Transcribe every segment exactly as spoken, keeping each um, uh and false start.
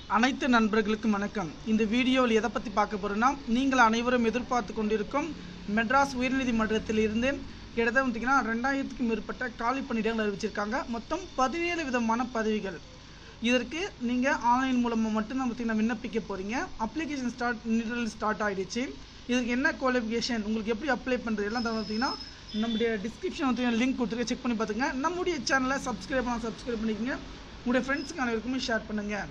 அனைத்து நண்பர்களுக்கும் வணக்கம். இந்த வீடியோவில் எதை பற்றி பார்க்க போகிறோன்னா, நீங்கள் அனைவரும் எதிர்பார்த்து கொண்டிருக்கும் மெட்ராஸ் உயர்நீதிமன்றத்தில் இருந்து கிட்டத்தட்ட பார்த்திங்கன்னா ரெண்டாயிரத்துக்கும் மேற்பட்ட காலி பணியிடங்கள் அறிவிச்சிருக்காங்க. மொத்தம் பதினேழு விதமான பதவிகள். இதற்கு நீங்கள் ஆன்லைன் மூலமாக மட்டும்தான் பார்த்திங்கன்னா விண்ணப்பிக்க போகிறீங்க. அப்ளிகேஷன் ஸ்டார்ட் நிரல் ஸ்டார்ட் ஆகிடுச்சு. இதுக்கு என்ன குவாலிஃபிகேஷன், உங்களுக்கு எப்படி அப்ளை பண்ணுறது எல்லாம் பார்த்திங்கன்னா நம்முடைய டிஸ்கிரிப்ஷன் வந்து லிங்க் கொடுத்துருக்க, செக் பண்ணி பார்த்துங்க. நம்முடைய சேனலை சப்ஸ்கிரைப் பண்ண சப்ஸ்கிரைப் பண்ணிக்கோங்க. உங்களுடைய ஃப்ரெண்ட்ஸுக்கு அனைவருக்குமே ஷேர் பண்ணுங்கள்.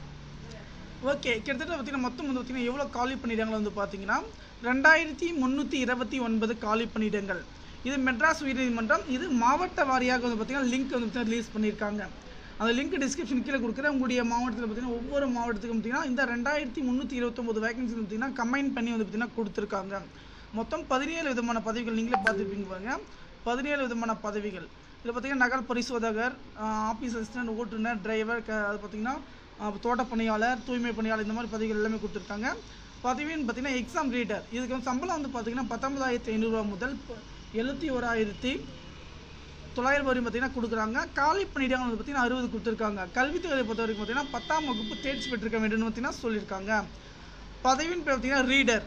ஓகே, கிட்டத்தட்ட பார்த்திங்கன்னா மொத்தம் வந்து பார்த்திங்கன்னா எவ்வளோ காலி பணியிடங்கள் வந்து பார்த்திங்கன்னா ரெண்டாயிரத்தி முந்நூற்றி இருபத்தி ஒன்பது காலி பணியிடங்கள். இது மெட்ராஸ் உயர்நீதிமன்றம். இது மாவட்ட வாரியாக வந்து பார்த்திங்கன்னா லிங்க் வந்து ரிலீஸ் பண்ணியிருக்காங்க. அந்த லிங்க் டிஸ்கிரிப்ஷன் கீழே கொடுக்குறேன். உங்களுடைய மாவட்டத்தில் பார்த்திங்கன்னா ஒவ்வொரு மாவட்டத்துக்கும் பார்த்திங்கன்னா இந்த ரெண்டாயிரத்தி முந்நூற்றி இருபத்தொம்போது வேகன்சி பார்த்திங்கன்னா கம்பைன் பண்ணி வந்து பார்த்திங்கன்னா கொடுத்துருக்காங்க. மொத்தம் பதினேழு விதமான பதவிகள் நீங்களே பார்த்துருப்பீங்க பாருங்க. பதினேழு விதமான பதவிகள். இதில் பார்த்திங்கன்னா நகல் பரிசோதகர், ஆஃபீஸ் அசிஸ்டன்ட், ஓட்டுநர், டிரைவர், அது பார்த்திங்கன்னா தோட்ட பணியாளர், தூய்மை பணியாளர், இந்த மாதிரி பதவிகள் எல்லாமே கொடுத்துருக்காங்க. பதவின்னு பார்த்திங்கன்னா எக்ஸாம் ரீடர். இதுக்கு வந்து சம்பளம் வந்து பார்த்திங்கன்னா பத்தொன்பதாயிரத்தி ஐநூறுரூவா முதல் எழுபத்தி ஓராயிரத்தி தொள்ளாயிரம் வரையும் பார்த்திங்கன்னா கொடுக்குறாங்க. காலி பணியிடங்கள் வந்து பார்த்திங்கன்னா அறுபது கொடுத்துருக்காங்க. கல்வித்துறையை பொறுத்த வரைக்கும் பார்த்திங்கன்னா பத்தாம் வகுப்பு தேர்ச்சி பெற்றிருக்க வேண்டும்னு பார்த்திங்கன்னா சொல்லியிருக்காங்க. பதவின்னு பார்த்திங்கன்னா ரீடர்.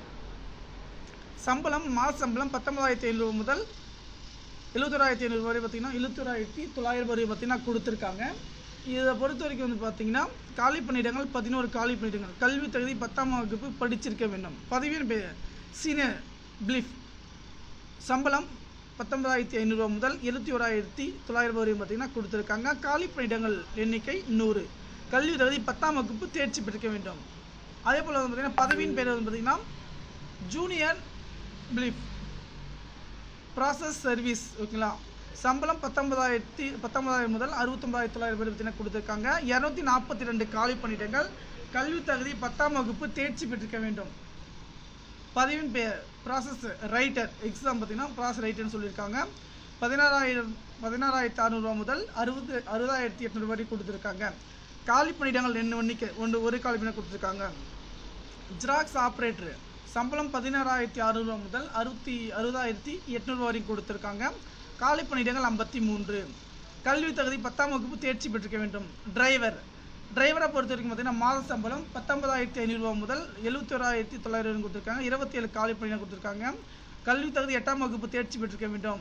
சம்பளம் மாத சம்பளம் பத்தொன்பதாயிரத்தி ஐநூறு முதல் எழுபத்தோராயிரத்தி ஐநூறு வரை பார்த்திங்கன்னா எழுபத்தோராயிரத்தி தொள்ளாயிரம் வரை பார்த்திங்கன்னா கொடுத்துருக்காங்க. இதை பொறுத்த வரைக்கும் வந்து பார்த்திங்கன்னா காலி பணியிடங்கள் பதினோரு காலி பணியிடங்கள். கல்வி தகுதி பத்தாம் வகுப்பு படிச்சிருக்க வேண்டும். பதவியின் பேர் சீனியர் பிலிஃப். சம்பளம் பத்தொன்பதாயிரத்தி ஐநூறுரூவா முதல் எழுபத்தி ஓராயிரத்தி தொள்ளாயிரம் வரையும் பார்த்திங்கன்னா கொடுத்துருக்காங்க. காலி பணியிடங்கள் எண்ணிக்கை நூறு. கல்வி தகுதி பத்தாம் வகுப்பு தேர்ச்சி பெற்றிருக்க வேண்டும். அதே போல் வந்து பார்த்திங்கன்னா பதவியின் பேர் வந்து பார்த்திங்கன்னா ஜூனியர் பிலிஃப் ப்ராசஸ் சர்வீஸ். ஓகேங்களா. சம்பளம் பத்தொன்பதாயிரத்தி பத்தொன்பதாயிரம் முதல் அறுபத்தொம்பதாயிரத்தி தொள்ளாயிரம் பேர் பார்த்தீங்கன்னா கொடுத்துருக்காங்க. இரநூத்தி நாற்பத்தி ரெண்டு காலி பணியிடங்கள். கல்வி தகுதி பத்தாம் வகுப்பு தேர்ச்சி பெற்றிருக்க வேண்டும். பதவியின் பெயர் ப்ராசஸ் ரைட்டர். எக்ஸாம் பார்த்தீங்கன்னா ப்ராசஸ் ரைட்டர்னு சொல்லியிருக்காங்க. பதினாறாயிரம் பதினாறாயிரத்தி அறுநூறுவா முதல் அறுபது அறுபதாயிரத்தி எட்நூறு வரை கொடுத்துருக்காங்க. காலி பணியிடங்கள் ரெண்டு எண்ணிக்கை ஒன்று ஒரு காலி பணியிடம் கொடுத்துருக்காங்க. Xerox operator. சம்பளம் பதினாறாயிரத்தி அறுநூறுவா முதல் அறுபத்தி அறுபதாயிரத்தி எட்நூறுவா வரைக்கும் கொடுத்துருக்காங்க. காலி பணியிடங்கள் ஐம்பத்தி மூன்று. கல்வி தகுதி பத்தாம் வகுப்பு தேர்ச்சி பெற்றிருக்க வேண்டும். டிரைவர். டிரைவரை பொறுத்த வரைக்கும் பார்த்தீங்கன்னா மாத சம்பளம் பத்தொன்பதாயிரத்தி ஐநூறுரூவா முதல் எழுபத்தி ஓராயிரத்தி தொள்ளாயிரம் கொடுத்துருக்காங்க. இருபத்தி ஏழு காலி பணியிடம் கொடுத்துருக்காங்க. கல்வி தகுதி எட்டாம் வகுப்பு தேர்ச்சி பெற்றிருக்க வேண்டும்.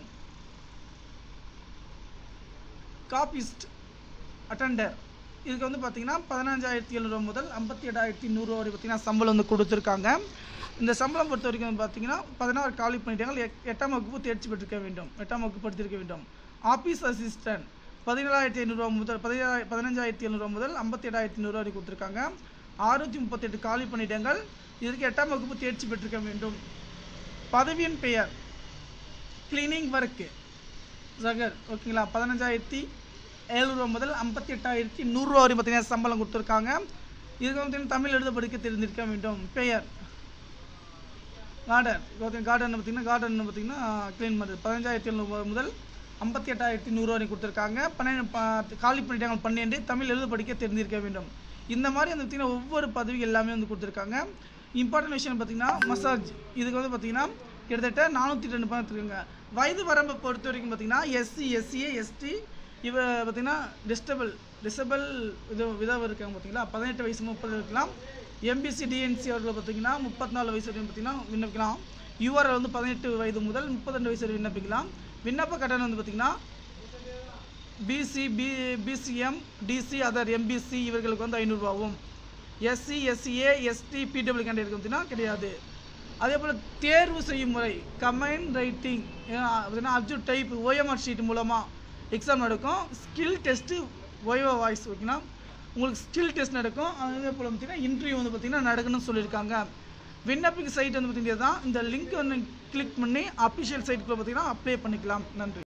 Copyist attender. இதுக்கு வந்து பார்த்தீங்கன்னா பதினஞ்சாயிரத்தி எழுநூறுவா முதல் ஐம்பத்தி எட்டாயிரத்தி நூறுரூவா வரை பார்த்தீங்கன்னா சம்பளம் வந்து கொடுத்துருக்காங்க. இந்த சம்பளம் பொறுத்த வரைக்கும் வந்து பார்த்தீங்கன்னா பதினாறு காலி பணியிடங்கள் எட்டாம் வகுப்பு தேர்ச்சி பெற்றிருக்க வேண்டும். எட்டாம் வகுப்பு படித்திருக்க வேண்டும். ஆஃபீஸ் அசிஸ்டன்ட் பதினேழாயிரத்தி ஐநூறுரூவா முதல் பதினேழாயிரம் பதினஞ்சாயிரத்தி எழுநூறுவா முதல் ஐம்பத்தி எட்டாயிரத்தி நூறுரூவா வரை கொடுத்துருக்காங்க. ஆறுநூற்றி முப்பத்தெட்டு காலி பணியிடங்கள். இதற்கு எட்டாம் வகுப்பு தேர்ச்சி பெற்றிருக்க வேண்டும். பதவியின் பெயர் கிளீனிங் ஒர்க்கு ஜகர். ஓகேங்களா. பதினஞ்சாயிரத்தி எழுநூறுவா முதல் ஐம்பத்தி எட்டாயிரத்தி நூறுரூவா வரை பார்த்தீங்கன்னா சம்பளம் கொடுத்துருக்காங்க. இதுக்கு வந்து தமிழ் எழுத படிக்க தெரிந்திருக்க வேண்டும். பெயர் கார்டன். கார்டன் பார்த்திங்கன்னா கார்டன் பார்த்திங்கன்னா க்ளீன் பண்ணுறது. பதினஞ்சாயிரத்தி எழுநூறு முதல் ஐம்பத்தி எட்டாயிரத்தி நூறு வரை கொடுத்துருக்காங்க. பன்னெண்டு காலி பணியிடங்கள் பன்னெண்டு. தமிழ் எழுத படிக்க தெரிஞ்சிருக்க வேண்டும். இந்த மாதிரி வந்து பார்த்திங்கன்னா ஒவ்வொரு பதவி எல்லாமே வந்து கொடுத்துருக்காங்க. இம்பார்ட்டன்ட் விஷயம் பார்த்திங்கன்னா மசாஜ். இதுக்கு வந்து பார்த்திங்கன்னா கிட்டத்தட்ட நானூற்றி ரெண்டு பேர் எடுத்துருக்காங்க. வயது வரம்பை பொறுத்த வரைக்கும் பார்த்திங்கன்னா எஸ்சி எஸ்சிஏ எஸ்டி இவ பார்த்திங்கன்னா டிஸ்டபிள் டிசபிள் இது விதவை இருக்காங்க பார்த்திங்களா. பதினெட்டு வயசு முப்பது இருக்கலாம். எம்பிசி டிஎன்சி அவர்கள் பார்த்திங்கன்னா முப்பத்தி நாலு வயசு வரையும் பார்த்திங்கன்னா விண்ணப்பிக்கலாம். யூஆர்எல் வந்து பதினெட்டு வயது முதல் முப்பத்தி ரெண்டு வயசு வரை விண்ணப்பிக்கலாம். விண்ணப்ப கட்டணம் வந்து பார்த்திங்கன்னா BC B BCM DC other MBC இவர்களுக்கு வந்து ஐநூறுரூவாவும், SC SCA ST PW candidate பார்த்திங்கன்னா கிடையாது. அதே போல் தேர்வு செய்யும் முறை கமெண்ட் ரைட்டிங் பார்த்திங்கன்னா அப்ஜெக்ட் டைப் ஓஎம்ஆர் ஷீட் மூலமாக எக்ஸாம் நடக்கும். Skill test viva voce. ஓகேங்களா. உங்களுக்கு ஸ்கில் டெஸ்ட் நடக்கும். அதே போல் பார்த்திங்கன்னா இன்டர்வியூ வந்து பார்த்திங்கன்னா நடக்கணும்னு சொல்லியிருக்காங்க. விண்ணப்பிக்க சைட் வந்து பார்த்திங்கன்னா தான் இந்த லிங்க் வந்து கிளிக் பண்ணி அஃபிஷியல் சைட்டுக்குள்ளே பார்த்திங்கன்னா அப்ளை பண்ணிக்கலாம். நன்றி.